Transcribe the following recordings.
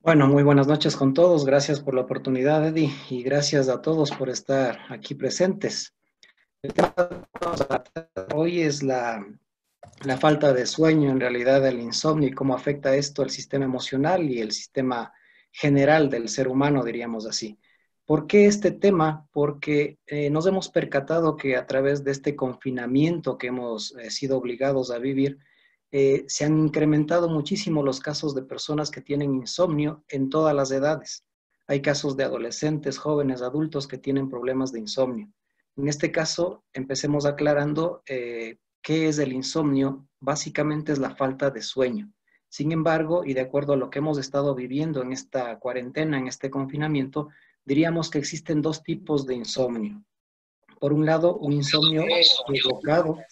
Bueno, muy buenas noches con todos. Gracias por la oportunidad, Eddie, y gracias a todos por estar aquí presentes. El tema que vamos a tratar hoy es la falta de sueño, en realidad el insomnio y cómo afecta esto al sistema emocional y el sistema general del ser humano, diríamos así. ¿Por qué este tema? Porque nos hemos percatado que a través de este confinamiento que hemos sido obligados a vivir, se han incrementado muchísimo los casos de personas que tienen insomnio en todas las edades. Hay casos de adolescentes, jóvenes, adultos que tienen problemas de insomnio. En este caso, empecemos aclarando qué es el insomnio. Básicamente es la falta de sueño. Sin embargo, y de acuerdo a lo que hemos estado viviendo en esta cuarentena, en este confinamiento, diríamos que existen dos tipos de insomnio. Por un lado, un insomnio provocado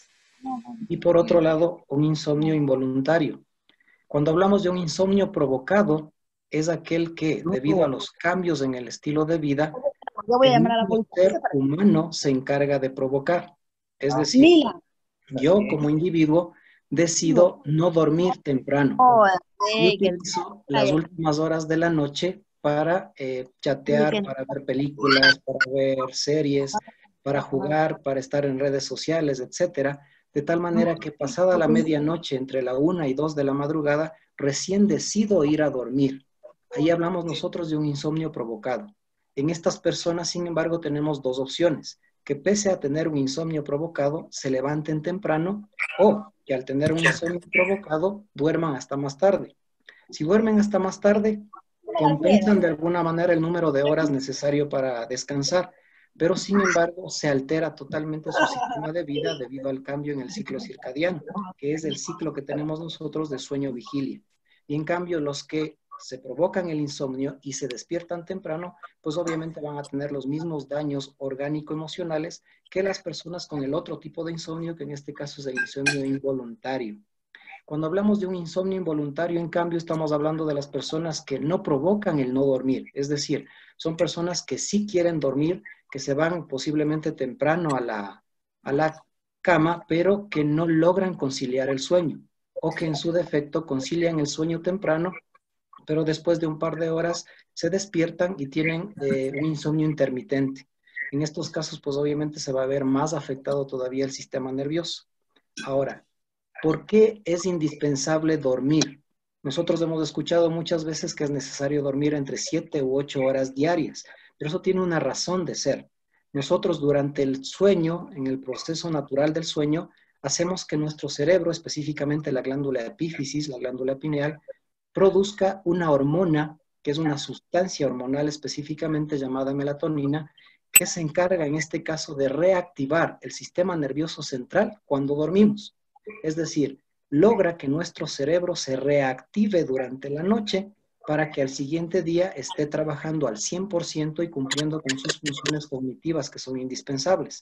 y por otro lado, un insomnio involuntario. Cuando hablamos de un insomnio provocado, es aquel que, debido a los cambios en el estilo de vida, Yo voy a el llamar a la mismo policía ser para... humano se encarga de provocar. Es decir, Mira, yo como individuo no, decido no dormir temprano y joder, que utilizo las últimas horas de la noche para chatear, para ver películas, para ver series, para jugar, para estar en redes sociales, etcétera, de tal manera que pasada la medianoche, entre la 1 y 2 de la madrugada, recién decido ir a dormir. Ahí hablamos nosotros de un insomnio provocado. En estas personas, sin embargo, tenemos dos opciones: que pese a tener un insomnio provocado, se levanten temprano, o que al tener un insomnio provocado, duerman hasta más tarde. Si duermen hasta más tarde, compensan de alguna manera el número de horas necesario para descansar, pero sin embargo se altera totalmente su sistema de vida debido al cambio en el ciclo circadiano, que es el ciclo que tenemos nosotros de sueño-vigilia. Y en cambio los que se provocan el insomnio y se despiertan temprano, pues obviamente van a tener los mismos daños orgánico-emocionales que las personas con el otro tipo de insomnio, que en este caso es el insomnio involuntario. Cuando hablamos de un insomnio involuntario, en cambio, estamos hablando de las personas que no provocan el no dormir. Es decir, son personas que sí quieren dormir, que se van posiblemente temprano a la cama, pero que no logran conciliar el sueño, o que en su defecto concilian el sueño temprano, pero después de un par de horas se despiertan y tienen un insomnio intermitente. En estos casos, pues obviamente se va a ver más afectado todavía el sistema nervioso. Ahora, ¿por qué es indispensable dormir? Nosotros hemos escuchado muchas veces que es necesario dormir entre 7 u 8 horas diarias, pero eso tiene una razón de ser. Nosotros durante el sueño, en el proceso natural del sueño, hacemos que nuestro cerebro, específicamente la glándula epífisis, la glándula pineal, produzca una hormona, que es una sustancia hormonal específicamente llamada melatonina, que se encarga en este caso de reactivar el sistema nervioso central cuando dormimos. Es decir, logra que nuestro cerebro se reactive durante la noche para que al siguiente día esté trabajando al 100% y cumpliendo con sus funciones cognitivas que son indispensables.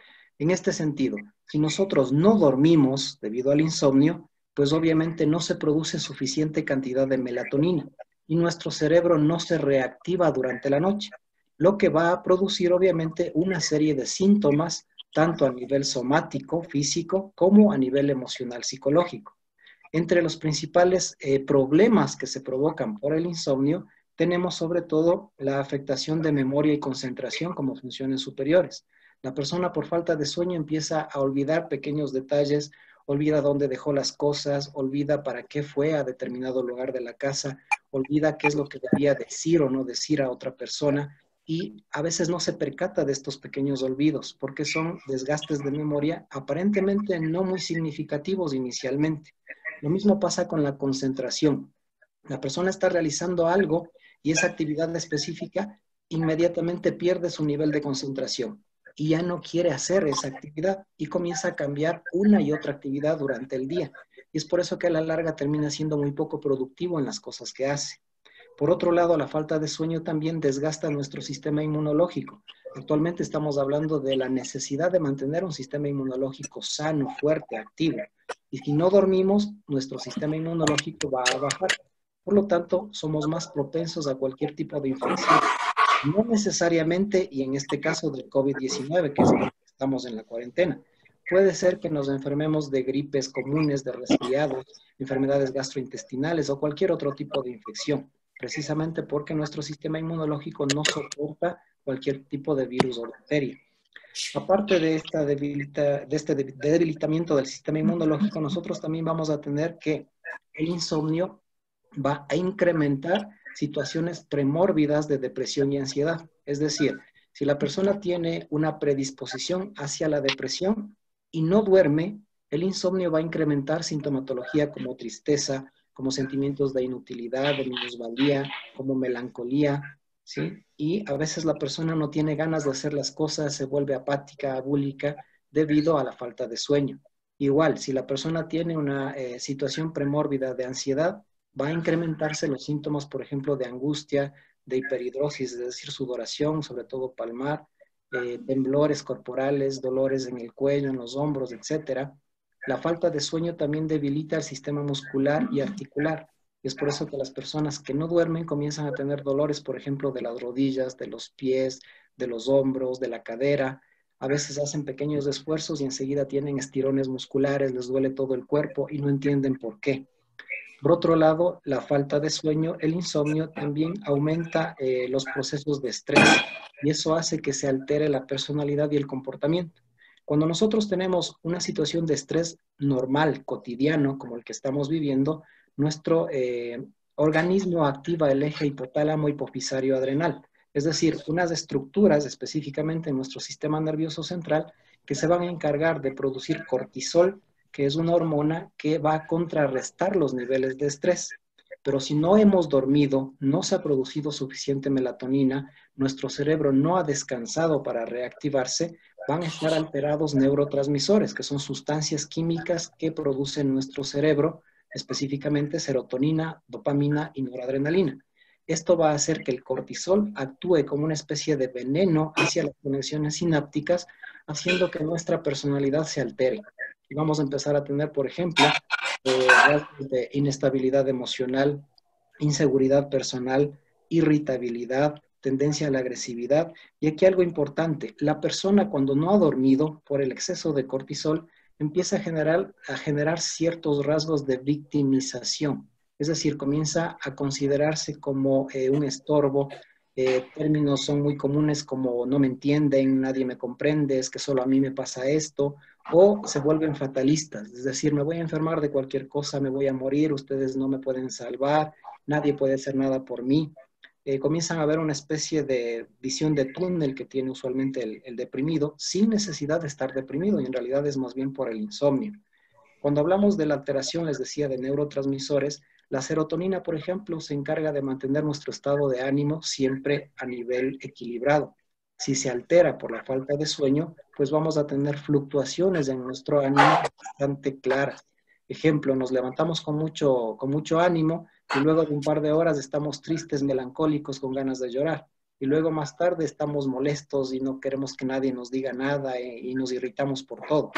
En este sentido, si nosotros no dormimos debido al insomnio, pues obviamente no se produce suficiente cantidad de melatonina y nuestro cerebro no se reactiva durante la noche, lo que va a producir obviamente una serie de síntomas, tanto a nivel somático, físico, como a nivel emocional, psicológico. Entre los principales problemas que se provocan por el insomnio, tenemos sobre todo la afectación de memoria y concentración como funciones superiores. La persona por falta de sueño empieza a olvidar pequeños detalles, olvida dónde dejó las cosas, olvida para qué fue a determinado lugar de la casa, olvida qué es lo que debía decir o no decir a otra persona, y a veces no se percata de estos pequeños olvidos porque son desgastes de memoria aparentemente no muy significativos inicialmente. Lo mismo pasa con la concentración. La persona está realizando algo y esa actividad específica inmediatamente pierde su nivel de concentración y ya no quiere hacer esa actividad y comienza a cambiar una y otra actividad durante el día. Y es por eso que a la larga termina siendo muy poco productivo en las cosas que hace. Por otro lado, la falta de sueño también desgasta nuestro sistema inmunológico. Actualmente estamos hablando de la necesidad de mantener un sistema inmunológico sano, fuerte, activo. Y si no dormimos, nuestro sistema inmunológico va a bajar. Por lo tanto, somos más propensos a cualquier tipo de infección. No necesariamente, y en este caso del COVID-19, que es porque estamos en la cuarentena, puede ser que nos enfermemos de gripes comunes, de resfriados, enfermedades gastrointestinales o cualquier otro tipo de infección. precisamente porque nuestro sistema inmunológico no soporta cualquier tipo de virus o bacteria. Aparte de, este debilitamiento del sistema inmunológico, nosotros también vamos a tener que el insomnio va a incrementar situaciones premórbidas de depresión y ansiedad. Es decir, si la persona tiene una predisposición hacia la depresión y no duerme, el insomnio va a incrementar sintomatología como tristeza, como sentimientos de inutilidad, de minusvalía, como melancolía, ¿sí? Y a veces la persona no tiene ganas de hacer las cosas, se vuelve apática, abúlica, debido a la falta de sueño. Igual, si la persona tiene una situación premórbida de ansiedad, va a incrementarse los síntomas, por ejemplo, de angustia, de hiperhidrosis, es decir, sudoración, sobre todo palmar, temblores corporales, dolores en el cuello, en los hombros, etcétera. La falta de sueño también debilita el sistema muscular y articular. Y es por eso que las personas que no duermen comienzan a tener dolores, por ejemplo, de las rodillas, de los pies, de los hombros, de la cadera. A veces hacen pequeños esfuerzos y enseguida tienen estirones musculares, les duele todo el cuerpo y no entienden por qué. Por otro lado, la falta de sueño, el insomnio, también aumenta los procesos de estrés y eso hace que se altere la personalidad y el comportamiento. Cuando nosotros tenemos una situación de estrés normal, cotidiano, como el que estamos viviendo, nuestro organismo activa el eje hipotálamo hipofisario adrenal, es decir, unas estructuras específicamente en nuestro sistema nervioso central que se van a encargar de producir cortisol, que es una hormona que va a contrarrestar los niveles de estrés. Pero si no hemos dormido, no se ha producido suficiente melatonina, nuestro cerebro no ha descansado para reactivarse, van a estar alterados neurotransmisores, que son sustancias químicas que produce nuestro cerebro, específicamente serotonina, dopamina y noradrenalina. Esto va a hacer que el cortisol actúe como una especie de veneno hacia las conexiones sinápticas, haciendo que nuestra personalidad se altere. Y vamos a empezar a tener, por ejemplo, rasgos de inestabilidad emocional, inseguridad personal, irritabilidad, tendencia a la agresividad. Y aquí algo importante, la persona cuando no ha dormido por el exceso de cortisol empieza a generar ciertos rasgos de victimización. Es decir, comienza a considerarse como un estorbo. Términos son muy comunes como no me entienden, nadie me comprende, es que solo a mí me pasa esto, o se vuelven fatalistas, es decir, me voy a enfermar de cualquier cosa, me voy a morir, ustedes no me pueden salvar, nadie puede hacer nada por mí. Comienzan a ver una especie de visión de túnel que tiene usualmente el deprimido, sin necesidad de estar deprimido, y en realidad es más bien por el insomnio. Cuando hablamos de la alteración, les decía, de neurotransmisores, la serotonina, por ejemplo, se encarga de mantener nuestro estado de ánimo siempre a nivel equilibrado. Si se altera por la falta de sueño, pues vamos a tener fluctuaciones en nuestro ánimo bastante claras. Ejemplo, nos levantamos con mucho ánimo y luego de un par de horas estamos tristes, melancólicos, con ganas de llorar. Y luego más tarde estamos molestos y no queremos que nadie nos diga nada y nos irritamos por todo.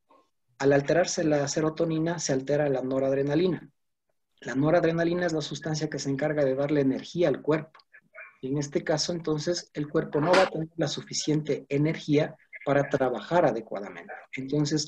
Al alterarse la serotonina, se altera la noradrenalina. La noradrenalina es la sustancia que se encarga de darle energía al cuerpo. Y en este caso, entonces, el cuerpo no va a tener la suficiente energía para trabajar adecuadamente. Entonces,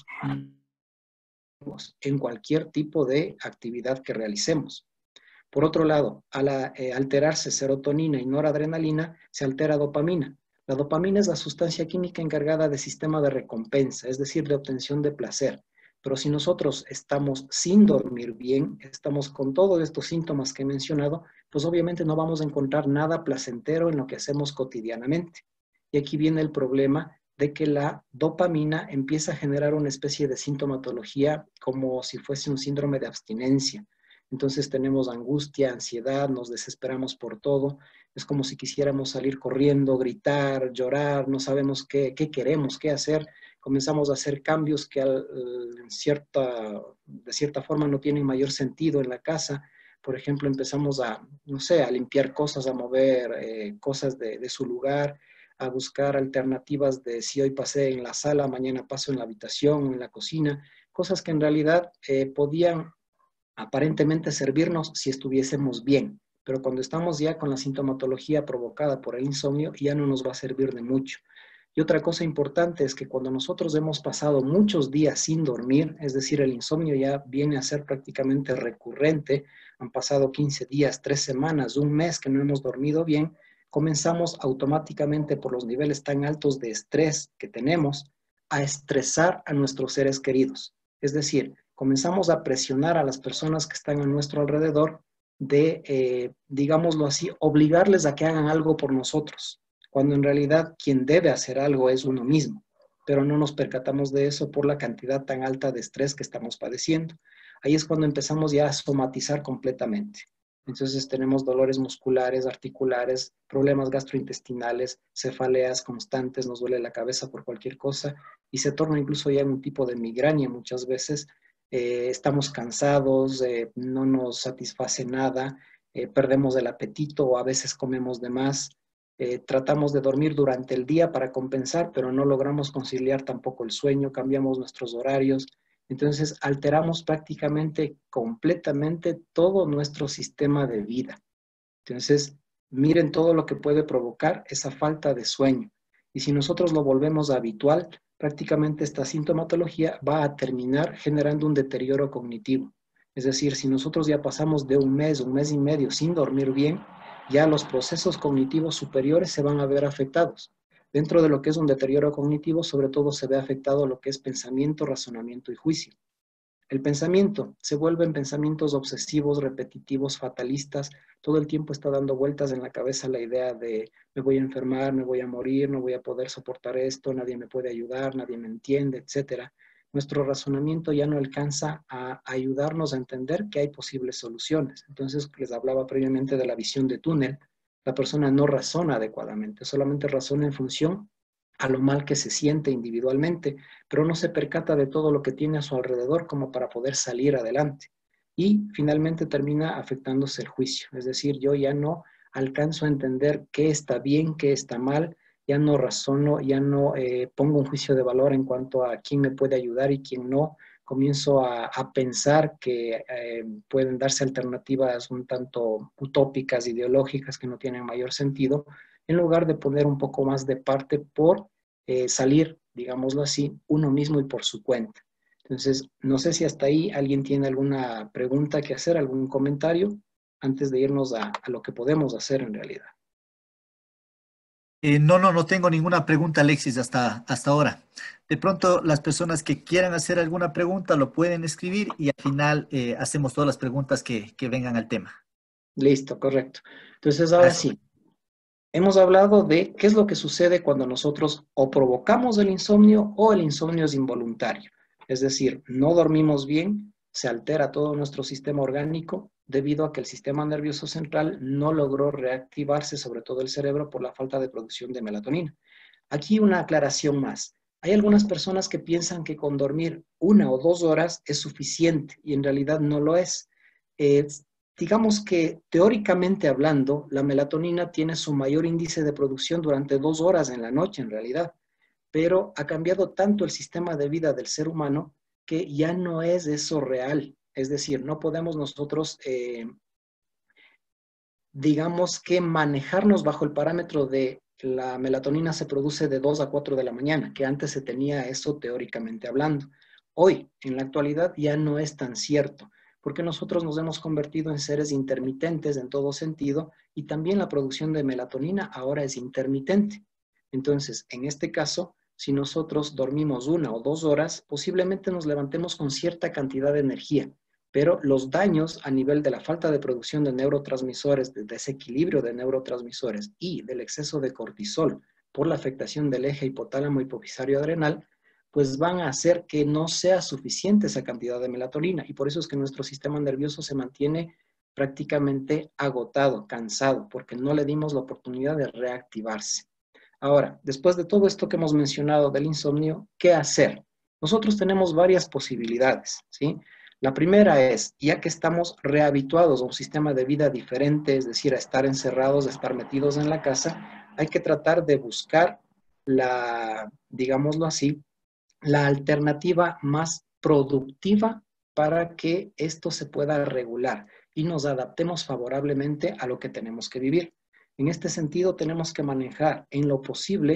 en cualquier tipo de actividad que realicemos. Por otro lado, al alterarse serotonina y noradrenalina, se altera dopamina. La dopamina es la sustancia química encargada del sistema de recompensa, es decir, de obtención de placer. Pero si nosotros estamos sin dormir bien, estamos con todos estos síntomas que he mencionado, pues obviamente no vamos a encontrar nada placentero en lo que hacemos cotidianamente. Y aquí viene el problema de que la dopamina empieza a generar una especie de sintomatología como si fuese un síndrome de abstinencia. Entonces tenemos angustia, ansiedad, nos desesperamos por todo. Es como si quisiéramos salir corriendo, gritar, llorar, no sabemos qué queremos, qué hacer. Comenzamos a hacer cambios que de cierta forma no tienen mayor sentido en la casa. Por ejemplo, empezamos a, no sé, a limpiar cosas, a mover cosas de su lugar, a buscar alternativas de si hoy pasé en la sala, mañana paso en la habitación, en la cocina, cosas que en realidad podían aparentemente servirnos si estuviésemos bien, pero cuando estamos ya con la sintomatología provocada por el insomnio ya no nos va a servir de mucho. Y otra cosa importante es que cuando nosotros hemos pasado muchos días sin dormir, es decir, el insomnio ya viene a ser prácticamente recurrente, han pasado 15 días, 3 semanas, un mes que no hemos dormido bien, comenzamos automáticamente por los niveles tan altos de estrés que tenemos a estresar a nuestros seres queridos. Es decir, comenzamos a presionar a las personas que están a nuestro alrededor de, digámoslo así, obligarles a que hagan algo por nosotros, cuando en realidad quien debe hacer algo es uno mismo, pero no nos percatamos de eso por la cantidad tan alta de estrés que estamos padeciendo. Ahí es cuando empezamos ya a somatizar completamente. Entonces tenemos dolores musculares, articulares, problemas gastrointestinales, cefaleas constantes, nos duele la cabeza por cualquier cosa y se torna incluso ya en un tipo de migraña muchas veces. Estamos cansados, no nos satisface nada, perdemos el apetito o a veces comemos de más. Tratamos de dormir durante el día para compensar, pero no logramos conciliar tampoco el sueño, cambiamos nuestros horarios. Entonces, alteramos prácticamente completamente todo nuestro sistema de vida. Entonces, miren todo lo que puede provocar esa falta de sueño. Y si nosotros lo volvemos habitual, prácticamente esta sintomatología va a terminar generando un deterioro cognitivo. Es decir, si nosotros ya pasamos de un mes y medio sin dormir bien, ya los procesos cognitivos superiores se van a ver afectados. Dentro de lo que es un deterioro cognitivo, sobre todo se ve afectado lo que es pensamiento, razonamiento y juicio. El pensamiento se vuelven pensamientos obsesivos, repetitivos, fatalistas. Todo el tiempo está dando vueltas en la cabeza la idea de me voy a enfermar, me voy a morir, no voy a poder soportar esto, nadie me puede ayudar, nadie me entiende, etc. Nuestro razonamiento ya no alcanza a ayudarnos a entender que hay posibles soluciones. Entonces, les hablaba previamente de la visión de túnel. La persona no razona adecuadamente, solamente razona en función a lo mal que se siente individualmente, pero no se percata de todo lo que tiene a su alrededor como para poder salir adelante. Y finalmente termina afectándose el juicio, es decir, yo ya no alcanzo a entender qué está bien, qué está mal, ya no razono, ya no pongo un juicio de valor en cuanto a quién me puede ayudar y quién no. Comienzo a pensar que pueden darse alternativas un tanto utópicas, ideológicas, que no tienen mayor sentido, en lugar de poner un poco más de parte por salir, digámoslo así, uno mismo y por su cuenta. Entonces, no sé si hasta ahí alguien tiene alguna pregunta que hacer, algún comentario, antes de irnos a lo que podemos hacer en realidad. No tengo ninguna pregunta, Alexis, hasta ahora. De pronto, las personas que quieran hacer alguna pregunta lo pueden escribir y al final hacemos todas las preguntas que vengan al tema. Listo, correcto. Entonces, ahora Gracias. sí, hemos hablado de qué es lo que sucede cuando nosotros o provocamos el insomnio o el insomnio es involuntario. Es decir, no dormimos bien, se altera todo nuestro sistema orgánico debido a que el sistema nervioso central no logró reactivarse, sobre todo el cerebro, por la falta de producción de melatonina. Aquí una aclaración más. Hay algunas personas que piensan que con dormir 1 o 2 horas es suficiente y en realidad no lo es. Eh, digamos que teóricamente hablando, la melatonina tiene su mayor índice de producción durante 2 horas en la noche en realidad, pero ha cambiado tanto el sistema de vida del ser humano que ya no es eso real. Es decir, no podemos nosotros digamos que manejarnos bajo el parámetro de la melatonina se produce de 2 a 4 de la mañana, que antes se tenía eso teóricamente hablando. Hoy, en la actualidad, ya no es tan cierto, porque nosotros nos hemos convertido en seres intermitentes en todo sentido y también la producción de melatonina ahora es intermitente. Entonces, en este caso, si nosotros dormimos 1 o 2 horas, posiblemente nos levantemos con cierta cantidad de energía, pero los daños a nivel de la falta de producción de neurotransmisores, de desequilibrio de neurotransmisores y del exceso de cortisol por la afectación del eje hipotálamo hipofisario adrenal, pues van a hacer que no sea suficiente esa cantidad de melatonina y por eso es que nuestro sistema nervioso se mantiene prácticamente agotado, cansado, porque no le dimos la oportunidad de reactivarse. Ahora, después de todo esto que hemos mencionado del insomnio, ¿qué hacer? Nosotros tenemos varias posibilidades, ¿sí? La primera es, ya que estamos rehabituados a un sistema de vida diferente, es decir, a estar encerrados, a estar metidos en la casa, hay que tratar de buscar digámoslo así, la alternativa más productiva para que esto se pueda regular y nos adaptemos favorablemente a lo que tenemos que vivir. En este sentido, tenemos que manejar en lo posible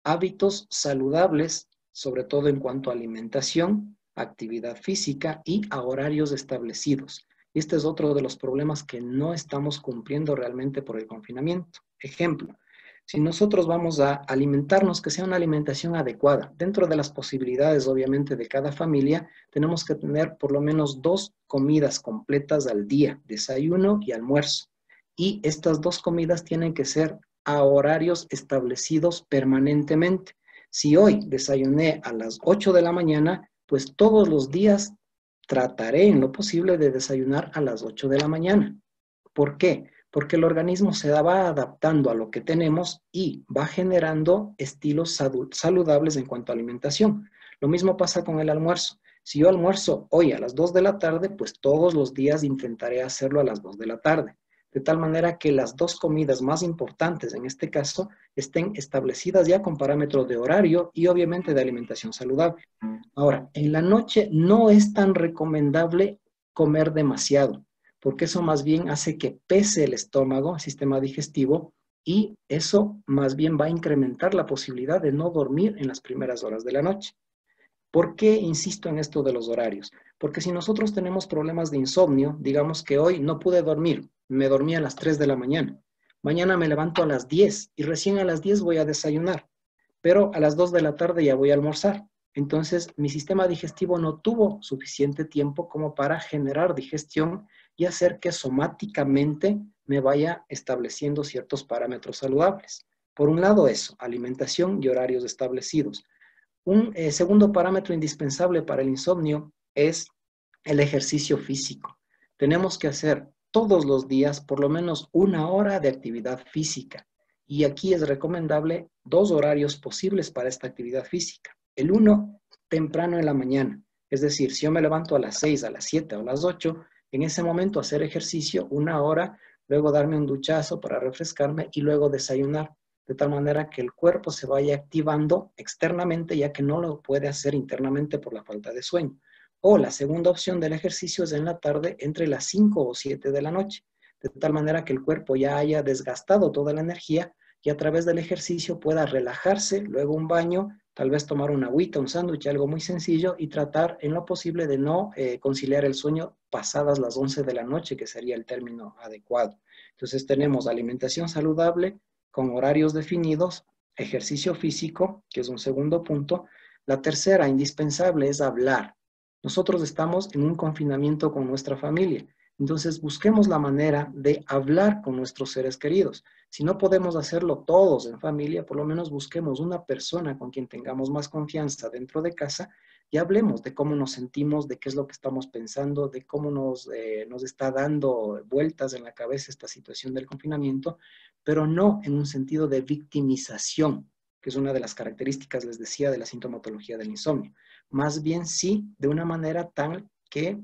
hábitos saludables, sobre todo en cuanto a alimentación, actividad física y a horarios establecidos. Y este es otro de los problemas que no estamos cumpliendo realmente por el confinamiento. Ejemplo, si nosotros vamos a alimentarnos, que sea una alimentación adecuada, dentro de las posibilidades obviamente de cada familia, tenemos que tener por lo menos 2 comidas completas al día, desayuno y almuerzo. Y estas 2 comidas tienen que ser a horarios establecidos permanentemente. Si hoy desayuné a las 8 de la mañana, pues todos los días trataré en lo posible de desayunar a las 8 de la mañana. ¿Por qué? Porque el organismo se va adaptando a lo que tenemos y va generando estilos saludables en cuanto a alimentación. Lo mismo pasa con el almuerzo. Si yo almuerzo hoy a las 2 de la tarde, pues todos los días intentaré hacerlo a las 2 de la tarde. De tal manera que las 2 comidas más importantes en este caso estén establecidas ya con parámetros de horario y obviamente de alimentación saludable. Ahora, en la noche no es tan recomendable comer demasiado, porque eso más bien hace que pese el estómago, el sistema digestivo, y eso más bien va a incrementar la posibilidad de no dormir en las primeras horas de la noche. ¿Por qué insisto en esto de los horarios? Porque si nosotros tenemos problemas de insomnio, digamos que hoy no pude dormir, me dormí a las 3 de la mañana, mañana me levanto a las 10 y recién a las 10 voy a desayunar, pero a las 2 de la tarde ya voy a almorzar. Entonces, mi sistema digestivo no tuvo suficiente tiempo como para generar digestión y hacer que somáticamente me vaya estableciendo ciertos parámetros saludables. Por un lado eso, alimentación y horarios establecidos. Un segundo parámetro indispensable para el insomnio es el ejercicio físico. Tenemos que hacer todos los días por lo menos 1 hora de actividad física. Y aquí es recomendable 2 horarios posibles para esta actividad física. El uno, temprano en la mañana. Es decir, si yo me levanto a las 6, a las 7 o a las 8, en ese momento hacer ejercicio 1 hora, luego darme un duchazo para refrescarme y luego desayunar, de tal manera que el cuerpo se vaya activando externamente, ya que no lo puede hacer internamente por la falta de sueño. O la segunda opción del ejercicio es en la tarde entre las 5 o 7 de la noche, de tal manera que el cuerpo ya haya desgastado toda la energía y a través del ejercicio pueda relajarse, luego un baño, tal vez tomar una agüita, un sándwich, algo muy sencillo y tratar en lo posible de no conciliar el sueño pasadas las 11 de la noche, que sería el término adecuado. Entonces tenemos alimentación saludable con horarios definidos, ejercicio físico, que es un segundo punto. La tercera, indispensable, es hablar. Nosotros estamos en un confinamiento con nuestra familia, entonces busquemos la manera de hablar con nuestros seres queridos. Si no podemos hacerlo todos en familia, por lo menos busquemos una persona con quien tengamos más confianza dentro de casa y hablemos de cómo nos sentimos, de qué es lo que estamos pensando, de cómo nos está dando vueltas en la cabeza esta situación del confinamiento, pero no en un sentido de victimización, que es una de las características, les decía, de la sintomatología del insomnio. Más bien sí, de una manera tal que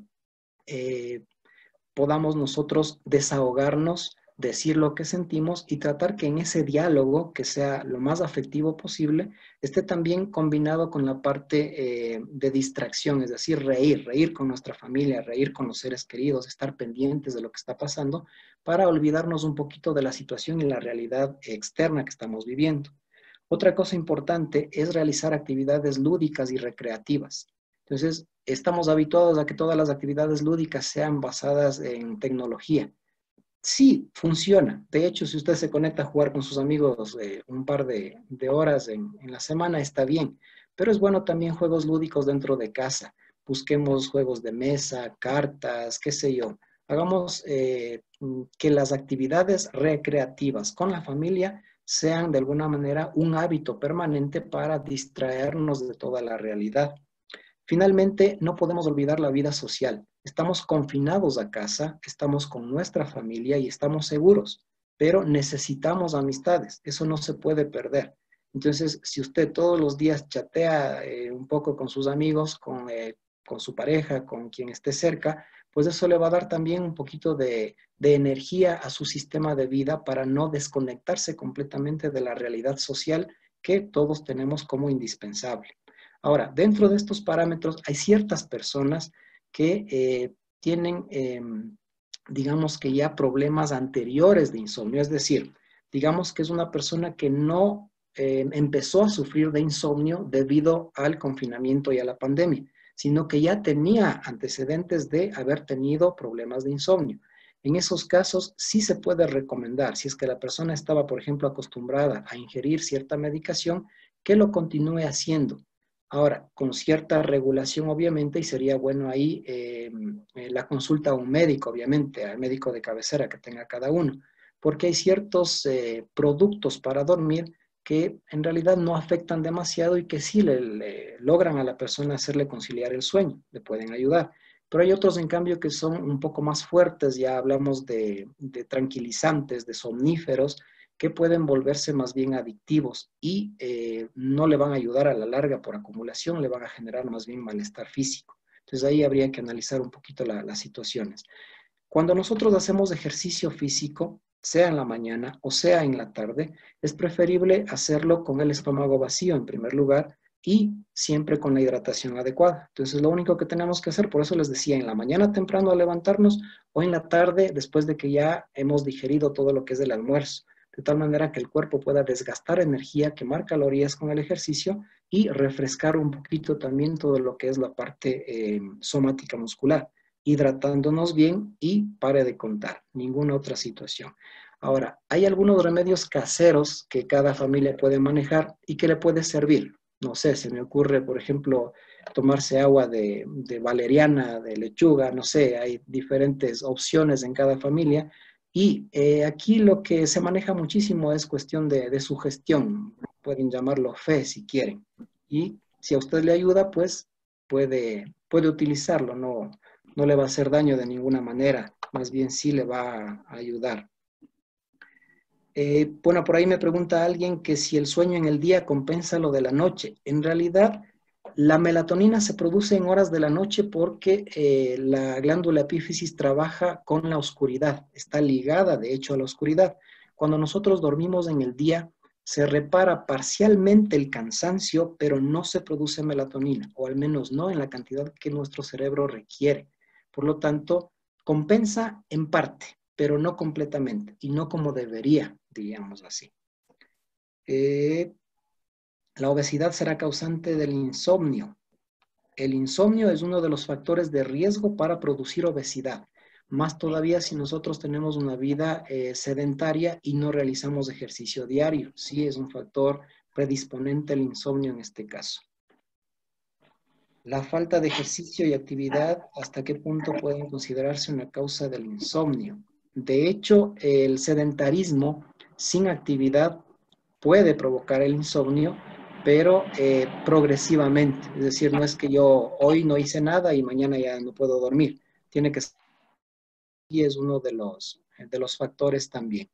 podamos nosotros desahogarnos, decir lo que sentimos y tratar que en ese diálogo, que sea lo más afectivo posible, esté también combinado con la parte de distracción, es decir, reír con nuestra familia, reír con los seres queridos, estar pendientes de lo que está pasando para olvidarnos un poquito de la situación y la realidad externa que estamos viviendo. Otra cosa importante es realizar actividades lúdicas y recreativas. Entonces, estamos habituados a que todas las actividades lúdicas sean basadas en tecnología. Sí, funciona. De hecho, si usted se conecta a jugar con sus amigos un par de horas en la semana, está bien. Pero es bueno también juegos lúdicos dentro de casa. Busquemos juegos de mesa, cartas, qué sé yo. Hagamos que las actividades recreativas con la familia sean de alguna manera un hábito permanente para distraernos de toda la realidad. Finalmente, no podemos olvidar la vida social. Estamos confinados a casa, estamos con nuestra familia y estamos seguros, pero necesitamos amistades. Eso no se puede perder. Entonces, si usted todos los días chatea un poco con sus amigos, con su pareja, con quien esté cerca, pues eso le va a dar también un poquito de energía a su sistema de vida para no desconectarse completamente de la realidad social que todos tenemos como indispensable. Ahora, dentro de estos parámetros hay ciertas personas que tienen, digamos que ya problemas anteriores de insomnio, es decir, digamos que es una persona que no empezó a sufrir de insomnio debido al confinamiento y a la pandemia, sino que ya tenía antecedentes de haber tenido problemas de insomnio. En esos casos sí se puede recomendar, si es que la persona estaba, por ejemplo, acostumbrada a ingerir cierta medicación, que lo continúe haciendo. Ahora, con cierta regulación, obviamente, y sería bueno ahí la consulta a un médico, obviamente, al médico de cabecera que tenga cada uno, porque hay ciertos productos para dormir que en realidad no afectan demasiado y que sí le logran a la persona hacerle conciliar el sueño, le pueden ayudar. Pero hay otros, en cambio, que son un poco más fuertes, ya hablamos de tranquilizantes, de somníferos, que pueden volverse más bien adictivos y no le van a ayudar a la larga por acumulación, le van a generar más bien malestar físico. Entonces ahí habría que analizar un poquito las situaciones. Cuando nosotros hacemos ejercicio físico, sea en la mañana o sea en la tarde, es preferible hacerlo con el estómago vacío en primer lugar y siempre con la hidratación adecuada. Entonces, lo único que tenemos que hacer, por eso les decía, en la mañana temprano al levantarnos o en la tarde después de que ya hemos digerido todo lo que es el almuerzo, de tal manera que el cuerpo pueda desgastar energía, quemar calorías con el ejercicio y refrescar un poquito también todo lo que es la parte somática muscular, hidratándonos bien y pare de contar, ninguna otra situación. Ahora, hay algunos remedios caseros que cada familia puede manejar y que le puede servir. No sé, se me ocurre, por ejemplo, tomarse agua de valeriana, de lechuga, no sé, hay diferentes opciones en cada familia. Y aquí lo que se maneja muchísimo es cuestión de sugestión, pueden llamarlo fe si quieren. Y si a usted le ayuda, pues puede utilizarlo, no le va a hacer daño de ninguna manera, más bien sí le va a ayudar. Bueno, por ahí me pregunta alguien que si el sueño en el día compensa lo de la noche. En realidad, la melatonina se produce en horas de la noche porque la glándula epífisis trabaja con la oscuridad, está ligada de hecho a la oscuridad. Cuando nosotros dormimos en el día, se repara parcialmente el cansancio, pero no se produce melatonina, o al menos no en la cantidad que nuestro cerebro requiere. Por lo tanto, compensa en parte, pero no completamente y no como debería, diríamos así. La obesidad será causante del insomnio. El insomnio es uno de los factores de riesgo para producir obesidad, más todavía si nosotros tenemos una vida sedentaria y no realizamos ejercicio diario. Sí, es un factor predisponente al insomnio en este caso. La falta de ejercicio y actividad, ¿hasta qué punto pueden considerarse una causa del insomnio? De hecho, el sedentarismo sin actividad puede provocar el insomnio, pero progresivamente. Es decir, no es que yo hoy no hice nada y mañana ya no puedo dormir. Tiene que ser, y es uno de los factores también.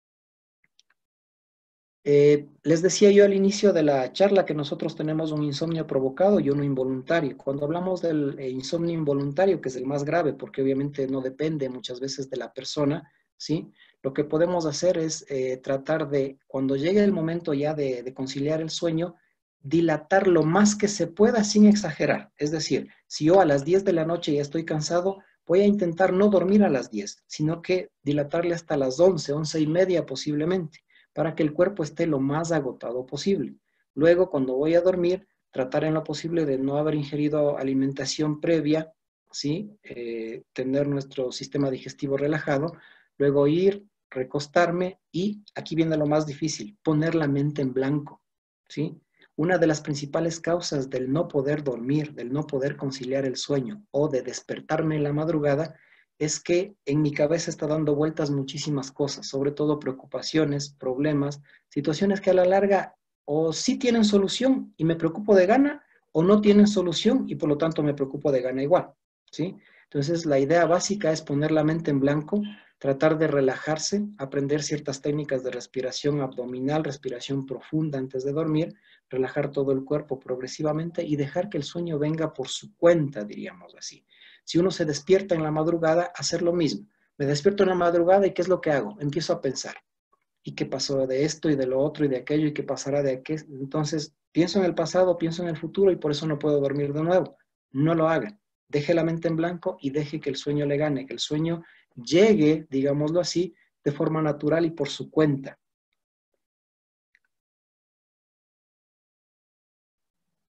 Les decía yo al inicio de la charla que nosotros tenemos un insomnio provocado y uno involuntario. Cuando hablamos del insomnio involuntario, que es el más grave, porque obviamente no depende muchas veces de la persona, ¿sí? Lo que podemos hacer es tratar de, cuando llegue el momento ya de conciliar el sueño, dilatar lo más que se pueda sin exagerar. Es decir, si yo a las 10 de la noche ya estoy cansado, voy a intentar no dormir a las 10, sino que dilatarle hasta las 11, 11:30 posiblemente, para que el cuerpo esté lo más agotado posible. Luego, cuando voy a dormir, tratar en lo posible de no haber ingerido alimentación previa, ¿sí? Tener nuestro sistema digestivo relajado, luego ir, recostarme y aquí viene lo más difícil, poner la mente en blanco, ¿sí? Una de las principales causas del no poder dormir, del no poder conciliar el sueño o de despertarme en la madrugada es que en mi cabeza está dando vueltas muchísimas cosas, sobre todo preocupaciones, problemas, situaciones que a la larga o sí tienen solución y me preocupo de gana, o no tienen solución y por lo tanto me preocupo de gana igual, ¿sí? Entonces la idea básica es poner la mente en blanco, tratar de relajarse, aprender ciertas técnicas de respiración abdominal, respiración profunda antes de dormir, relajar todo el cuerpo progresivamente y dejar que el sueño venga por su cuenta, diríamos así. Si uno se despierta en la madrugada, hacer lo mismo. Me despierto en la madrugada y ¿qué es lo que hago? Empiezo a pensar. ¿Y qué pasó de esto y de lo otro y de aquello y qué pasará de aquello? Entonces, pienso en el pasado, pienso en el futuro y por eso no puedo dormir de nuevo. No lo haga. Deje la mente en blanco y deje que el sueño le gane, que el sueño llegue, digámoslo así, de forma natural y por su cuenta.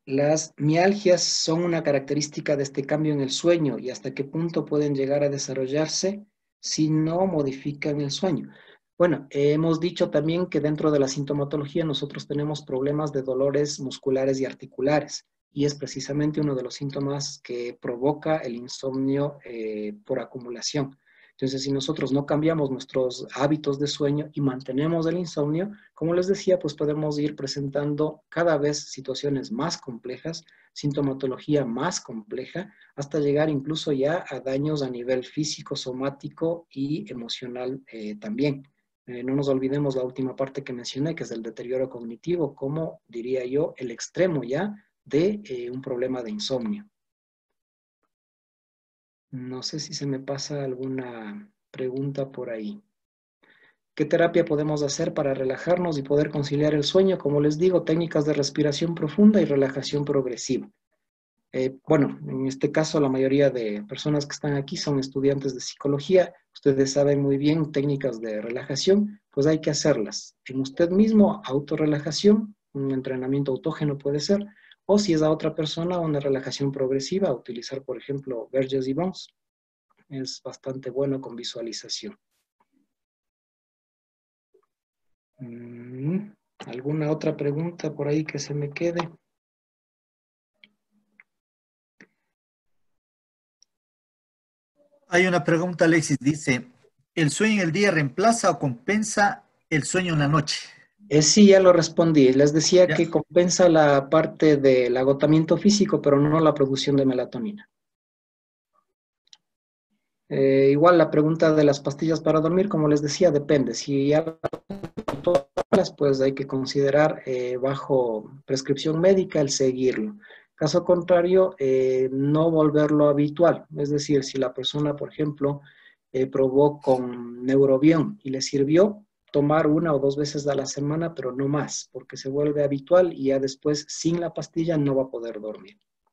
Las mialgias son una característica de este cambio en el sueño y hasta qué punto pueden llegar a desarrollarse si no modifican el sueño. Bueno, hemos dicho también que dentro de la sintomatología nosotros tenemos problemas de dolores musculares y articulares y es precisamente uno de los síntomas que provoca el insomnio por acumulación. Entonces, si nosotros no cambiamos nuestros hábitos de sueño y mantenemos el insomnio, como les decía, pues podemos ir presentando cada vez situaciones más complejas, sintomatología más compleja, hasta llegar incluso ya a daños a nivel físico, somático y emocional también. No nos olvidemos la última parte que mencioné, que es el deterioro cognitivo, como diría yo, el extremo ya de un problema de insomnio. No sé si se me pasa alguna pregunta por ahí. ¿Qué terapia podemos hacer para relajarnos y poder conciliar el sueño? Como les digo, técnicas de respiración profunda y relajación progresiva. Bueno, en este caso la mayoría de personas que están aquí son estudiantes de psicología. Ustedes saben muy bien técnicas de relajación, pues hay que hacerlas. En usted mismo, autorrelajación, un entrenamiento autógeno puede ser, o si es a otra persona, una relajación progresiva, utilizar por ejemplo Burgess y Bones. Es bastante bueno con visualización. ¿Alguna otra pregunta por ahí que se me quede? Hay una pregunta, Alexis, dice, ¿el sueño en el día reemplaza o compensa el sueño en la noche? Sí, ya lo respondí. Les decía Ya. que compensa la parte del agotamiento físico, pero no la producción de melatonina. Igual la pregunta de las pastillas para dormir, como les decía, depende. Si ya las pues hay que considerar bajo prescripción médica el seguirlo. Caso contrario, no volverlo habitual. Es decir, si la persona, por ejemplo, probó con Neurobión y le sirvió, tomar una o dos veces a la semana, pero no más, porque se vuelve habitual y ya después sin la pastilla no va a poder dormir.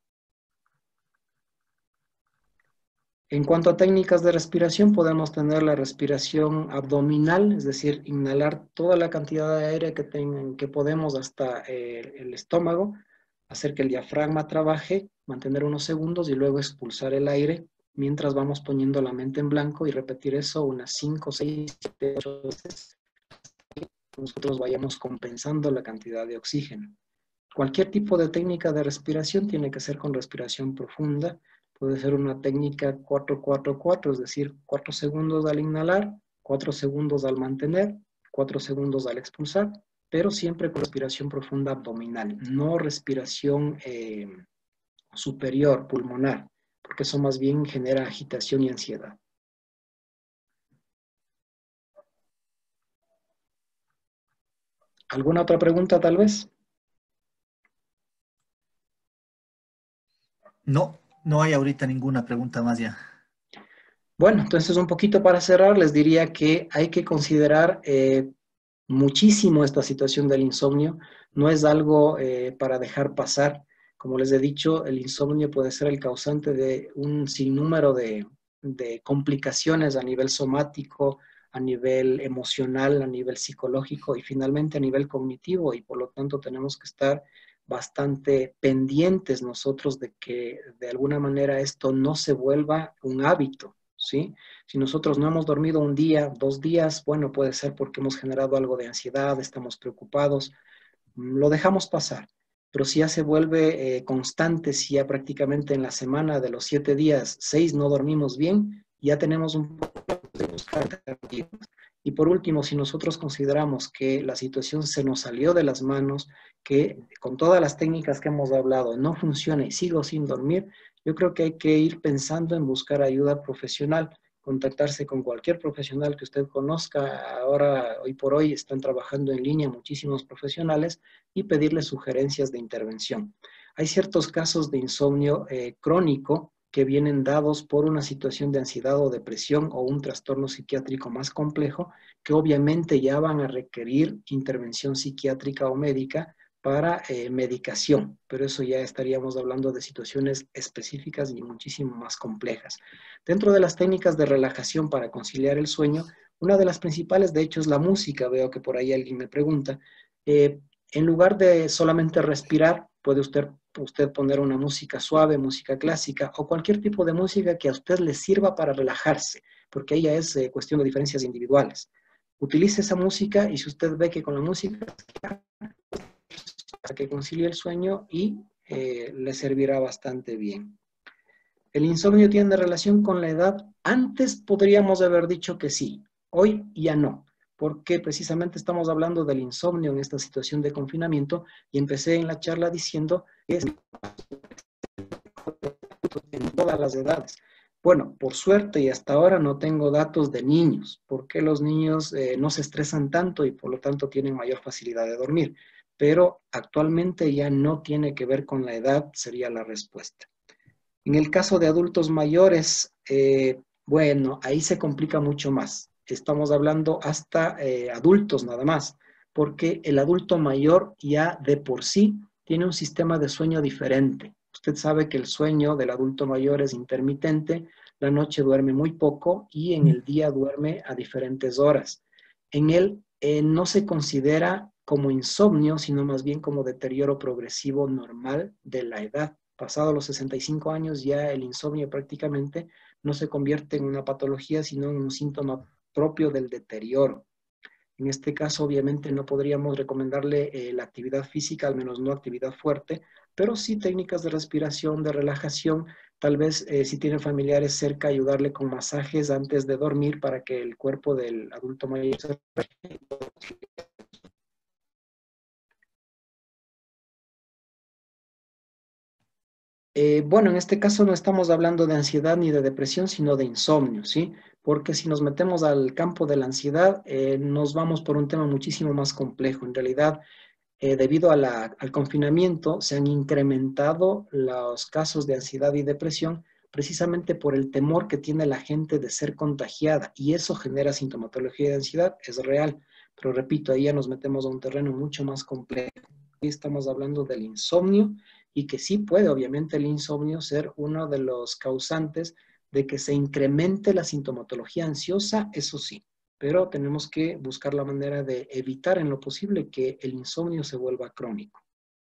En cuanto a técnicas de respiración, podemos tener la respiración abdominal, es decir, inhalar toda la cantidad de aire que podemos hasta el estómago, hacer que el diafragma trabaje, mantener unos segundos y luego expulsar el aire mientras vamos poniendo la mente en blanco y repetir eso unas 5, 6, 7, 8 veces. Nosotros vayamos compensando la cantidad de oxígeno. Cualquier tipo de técnica de respiración tiene que ser con respiración profunda. Puede ser una técnica 4-4-4, es decir, 4 segundos al inhalar, 4 segundos al mantener, 4 segundos al expulsar, pero siempre con respiración profunda abdominal, no respiración superior, pulmonar, porque eso más bien genera agitación y ansiedad. ¿Alguna otra pregunta tal vez? No, no hay ahorita ninguna pregunta más ya. Bueno, entonces un poquito para cerrar, les diría que hay que considerar muchísimo esta situación del insomnio. No es algo para dejar pasar. Como les he dicho, el insomnio puede ser el causante de un sinnúmero de complicaciones a nivel somático, a nivel emocional, a nivel psicológico y finalmente a nivel cognitivo. Y por lo tanto tenemos que estar bastante pendientes nosotros de que de alguna manera esto no se vuelva un hábito, ¿sí? Si nosotros no hemos dormido un día, 2 días, bueno, puede ser porque hemos generado algo de ansiedad, estamos preocupados, lo dejamos pasar. Pero si ya se vuelve constante, si ya prácticamente en la semana de los 7 días, 6 no dormimos bien, ya tenemos un poco de buscar alternativas. Y por último, si nosotros consideramos que la situación se nos salió de las manos, que con todas las técnicas que hemos hablado no funciona y sigo sin dormir, yo creo que hay que ir pensando en buscar ayuda profesional, contactarse con cualquier profesional que usted conozca. Ahora, hoy por hoy, están trabajando en línea muchísimos profesionales y pedirle sugerencias de intervención. Hay ciertos casos de insomnio crónico que vienen dados por una situación de ansiedad o depresión o un trastorno psiquiátrico más complejo, que obviamente ya van a requerir intervención psiquiátrica o médica para medicación, pero eso ya estaríamos hablando de situaciones específicas y muchísimo más complejas. Dentro de las técnicas de relajación para conciliar el sueño, una de las principales, de hecho, es la música. Veo que por ahí alguien me pregunta. En lugar de solamente respirar, puede usted poner una música suave, música clásica o cualquier tipo de música que a usted le sirva para relajarse, porque ahí ya es cuestión de diferencias individuales. Utilice esa música y si usted ve que con la música que concilie el sueño y le servirá bastante bien. ¿El insomnio tiene relación con la edad? Antes podríamos haber dicho que sí, hoy ya no, porque precisamente estamos hablando del insomnio en esta situación de confinamiento y empecé en la charla diciendo que es en todas las edades. Bueno, por suerte y hasta ahora no tengo datos de niños, porque los niños no se estresan tanto y por lo tanto tienen mayor facilidad de dormir, pero actualmente ya no tiene que ver con la edad, sería la respuesta. En el caso de adultos mayores, bueno, ahí se complica mucho más. Estamos hablando hasta adultos nada más, porque el adulto mayor ya de por sí tiene un sistema de sueño diferente. Usted sabe que el sueño del adulto mayor es intermitente, la noche duerme muy poco y en el día duerme a diferentes horas. En él no se considera como insomnio, sino más bien como deterioro progresivo normal de la edad. Pasado los 65 años ya el insomnio prácticamente no se convierte en una patología, sino en un síntoma propio del deterioro. En este caso, obviamente, no podríamos recomendarle la actividad física, al menos no actividad fuerte, pero sí técnicas de respiración, de relajación. Tal vez si tienen familiares cerca, ayudarle con masajes antes de dormir para que el cuerpo del adulto mayor se relaje. Bueno, en este caso no estamos hablando de ansiedad ni de depresión, sino de insomnio, ¿sí? Porque si nos metemos al campo de la ansiedad, nos vamos por un tema muchísimo más complejo. En realidad, debido a al confinamiento, se han incrementado los casos de ansiedad y depresión precisamente por el temor que tiene la gente de ser contagiada y eso genera sintomatología de ansiedad, es real. Pero repito, ahí ya nos metemos a un terreno mucho más complejo. Aquí estamos hablando del insomnio y que sí puede, obviamente, el insomnio ser uno de los causantes de que se incremente la sintomatología ansiosa, eso sí, pero tenemos que buscar la manera de evitar en lo posible que el insomnio se vuelva crónico.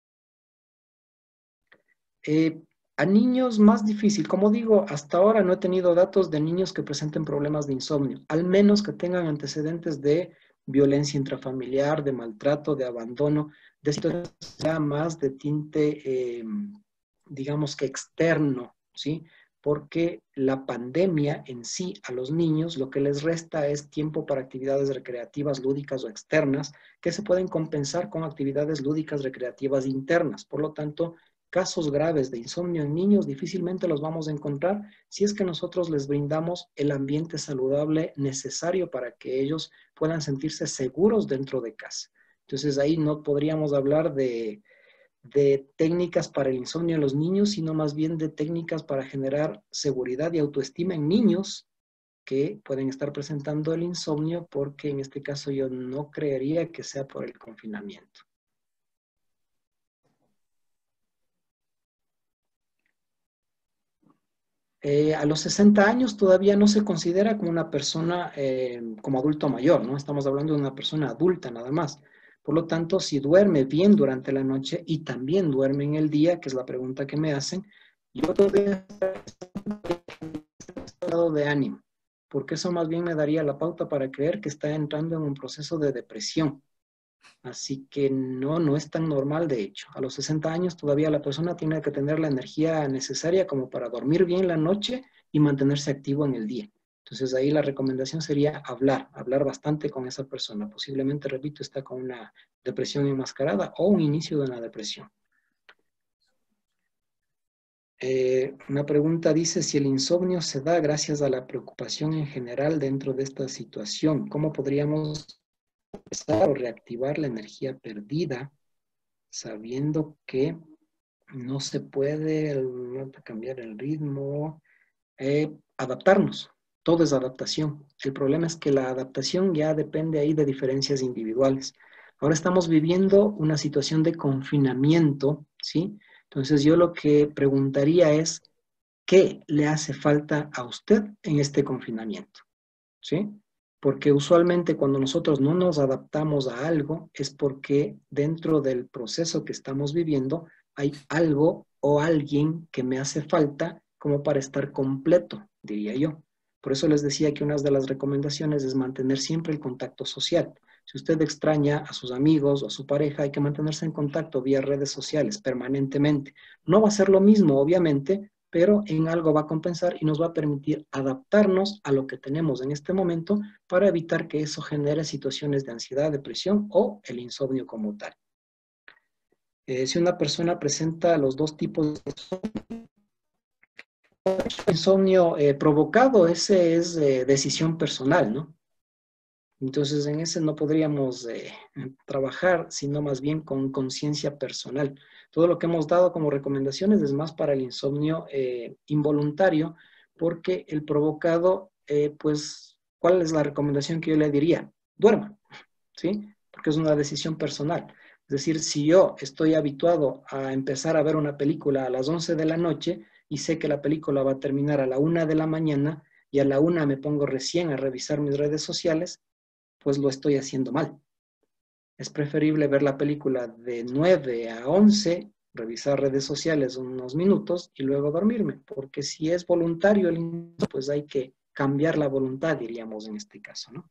Eh, a niños más difícil, como digo, hasta ahora no he tenido datos de niños que presenten problemas de insomnio, al menos que tengan antecedentes de violencia intrafamiliar, de maltrato, de abandono, de situaciones ya más de tinte, digamos que externo, ¿sí? Porque la pandemia en sí a los niños lo que les resta es tiempo para actividades recreativas, lúdicas o externas, que se pueden compensar con actividades lúdicas recreativas internas. Por lo tanto, casos graves de insomnio en niños difícilmente los vamos a encontrar si es que nosotros les brindamos el ambiente saludable necesario para que ellos puedan sentirse seguros dentro de casa. Entonces ahí no podríamos hablar de técnicas para el insomnio en los niños, sino más bien de técnicas para generar seguridad y autoestima en niños que pueden estar presentando el insomnio, porque en este caso yo no creería que sea por el confinamiento. A los 60 años todavía no se considera como una persona, como adulto mayor, ¿no? Estamos hablando de una persona adulta nada más. Por lo tanto, si duerme bien durante la noche y también duerme en el día, que es la pregunta que me hacen, yo todavía estado de ánimo, porque eso más bien me daría la pauta para creer que está entrando en un proceso de depresión. Así que no, no es tan normal, de hecho. A los 60 años todavía la persona tiene que tener la energía necesaria como para dormir bien la noche y mantenerse activo en el día. Entonces ahí la recomendación sería hablar bastante con esa persona. Posiblemente, repito, está con una depresión enmascarada o un inicio de una depresión. Una pregunta dice si el insomnio se da gracias a la preocupación en general dentro de esta situación. ¿Cómo podríamos empezar o reactivar la energía perdida sabiendo que no se puede cambiar el ritmo? Adaptarnos, todo es adaptación. El problema es que la adaptación ya depende ahí de diferencias individuales. Ahora estamos viviendo una situación de confinamiento, ¿sí? Entonces yo lo que preguntaría es, ¿qué le hace falta a usted en este confinamiento? ¿Sí? Porque usualmente cuando nosotros no nos adaptamos a algo es porque dentro del proceso que estamos viviendo hay algo o alguien que me hace falta como para estar completo, diría yo. Por eso les decía que una de las recomendaciones es mantener siempre el contacto social. Si usted extraña a sus amigos o a su pareja, hay que mantenerse en contacto vía redes sociales permanentemente. No va a ser lo mismo, obviamente, pero en algo va a compensar y nos va a permitir adaptarnos a lo que tenemos en este momento para evitar que eso genere situaciones de ansiedad, depresión o el insomnio como tal. Si una persona presenta los dos tipos de insomnio provocado, ese es decisión personal, ¿no? Entonces, en ese no podríamos trabajar, sino más bien con conciencia personal. Todo lo que hemos dado como recomendaciones es más para el insomnio involuntario, porque el provocado, pues, ¿cuál es la recomendación que yo le diría? Duerma, ¿sí? Porque es una decisión personal. Es decir, si yo estoy habituado a empezar a ver una película a las 11 de la noche y sé que la película va a terminar a la 1 de la mañana y a la 1 me pongo recién a revisar mis redes sociales, pues lo estoy haciendo mal. Es preferible ver la película de 9 a 11, revisar redes sociales unos minutos y luego dormirme, porque si es voluntario, pues hay que cambiar la voluntad, diríamos en este caso, ¿no?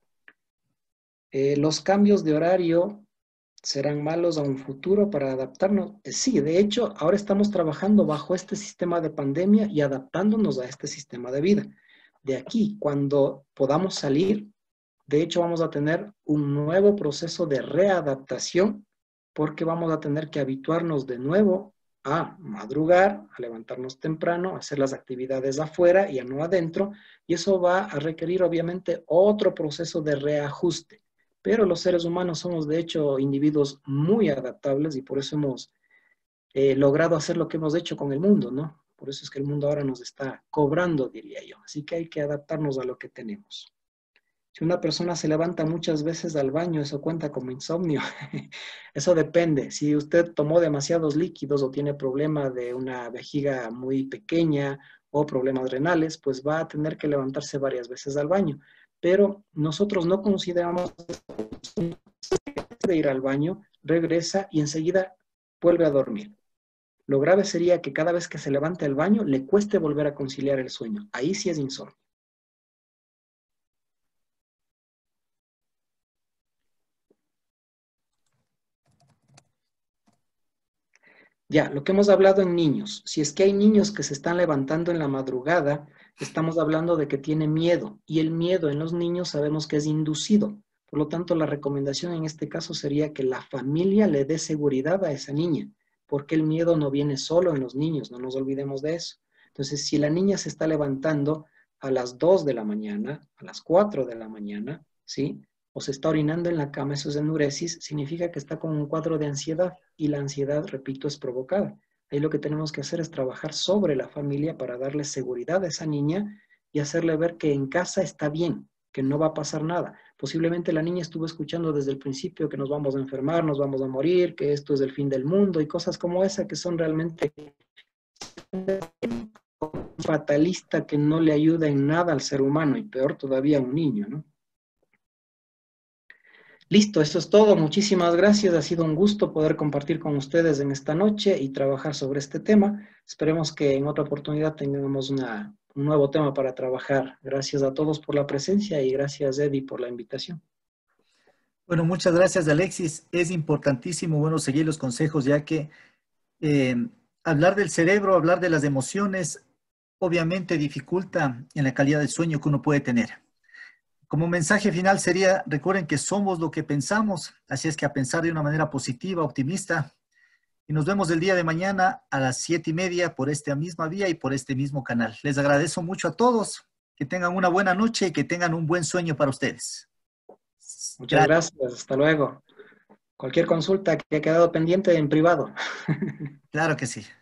Los cambios de horario serán malos a un futuro para adaptarnos. Sí, de hecho, ahora estamos trabajando bajo este sistema de pandemia y adaptándonos a este sistema de vida. De aquí, cuando podamos salir, de hecho, vamos a tener un nuevo proceso de readaptación porque vamos a tener que habituarnos de nuevo a madrugar, a levantarnos temprano, a hacer las actividades afuera y a no adentro, y eso va a requerir obviamente otro proceso de reajuste. Pero los seres humanos somos de hecho individuos muy adaptables y por eso hemos logrado hacer lo que hemos hecho con el mundo, ¿no? Por eso es que el mundo ahora nos está cobrando, diría yo. Así que hay que adaptarnos a lo que tenemos. Si una persona se levanta muchas veces al baño, eso cuenta como insomnio. Eso depende. Si usted tomó demasiados líquidos o tiene problema de una vejiga muy pequeña o problemas renales, pues va a tener que levantarse varias veces al baño. Pero nosotros no consideramos de ir al baño, regresa y enseguida vuelve a dormir. Lo grave sería que cada vez que se levante al baño le cueste volver a conciliar el sueño. Ahí sí es insomnio. Ya, lo que hemos hablado en niños, si es que hay niños que se están levantando en la madrugada, estamos hablando de que tiene miedo y el miedo en los niños sabemos que es inducido. Por lo tanto, la recomendación en este caso sería que la familia le dé seguridad a esa niña, porque el miedo no viene solo en los niños, no nos olvidemos de eso. Entonces, si la niña se está levantando a las 2 de la mañana, a las 4 de la mañana, ¿sí? O se está orinando en la cama, eso es enuresis, significa que está con un cuadro de ansiedad y la ansiedad, repito, es provocada. Ahí lo que tenemos que hacer es trabajar sobre la familia para darle seguridad a esa niña y hacerle ver que en casa está bien, que no va a pasar nada. Posiblemente la niña estuvo escuchando desde el principio que nos vamos a enfermar, nos vamos a morir, que esto es el fin del mundo y cosas como esa que son realmente fatalista, que no le ayuda en nada al ser humano y peor todavía a un niño, ¿no? Listo, eso es todo. Muchísimas gracias. Ha sido un gusto poder compartir con ustedes en esta noche y trabajar sobre este tema. Esperemos que en otra oportunidad tengamos un nuevo tema para trabajar. Gracias a todos por la presencia y gracias, Eddie, por la invitación. Bueno, muchas gracias, Alexis. Es importantísimo, bueno, seguir los consejos, ya que eh, hablar del cerebro, hablar de las emociones, obviamente dificulta en la calidad del sueño que uno puede tener. Como mensaje final sería, recuerden que somos lo que pensamos, así es que a pensar de una manera positiva, optimista, y nos vemos el día de mañana a las 7:30 por esta misma vía y por este mismo canal. Les agradezco mucho a todos, que tengan una buena noche y que tengan un buen sueño para ustedes. Muchas Gracias. gracias. Hasta luego. Cualquier consulta que haya quedado pendiente en privado. Claro que sí.